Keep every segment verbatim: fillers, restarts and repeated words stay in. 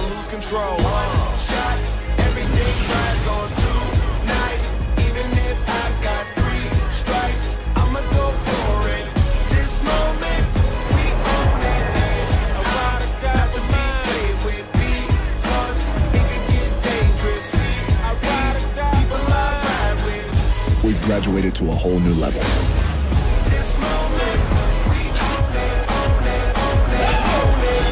lose control. One shot, everything rides on tonight. Even if I got three strikes, I'ma go for it. This moment, we own it. And I got to be played with because it can get dangerous. See, these people I ride with. We graduated to a whole new level. This moment, we own it, own it, own it, own it.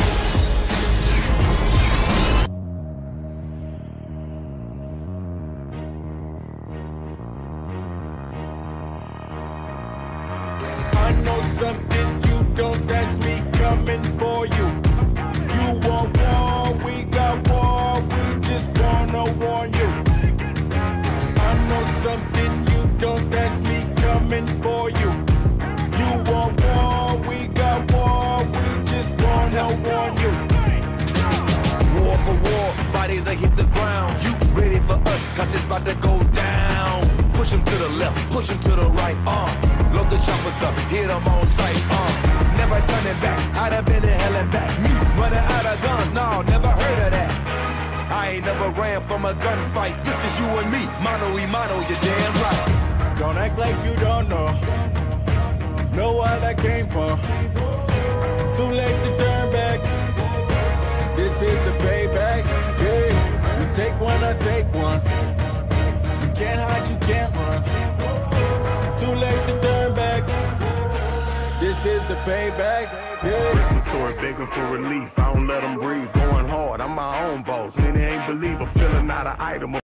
I know something you don't, that's me coming for you. You want war, we got war, we just wanna warn you. I know something you don't, that's me coming for you. You want war, we got war, we just wanna warn you. War for war, bodies that hit the ground. You ready for us, cause it's about to go down. Push them to the left, push them to the right, uh. Load the choppers up, hit them on sight, uh. Never turning back, I'd have been in hell and back. Me running out of guns, no, never heard of that. I ain't never ran from a gunfight. This is you and me, mano y mano, you're damn right. Don't act like you don't know. Know what I came for. Too late to turn back. This is the payback. Yeah, you take one, I take one. You can't hide, you can't run. Too late to turn back. This is the payback. Yeah. Respiratory begging for relief. I don't let them breathe. Going hard, I'm my own boss. Many ain't believe a feeling not an item.